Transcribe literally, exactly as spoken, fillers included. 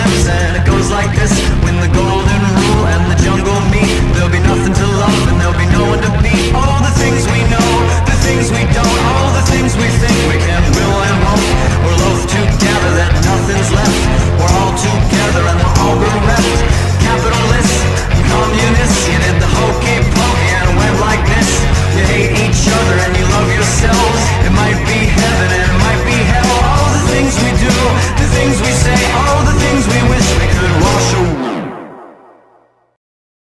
times, and it goes like this. When the going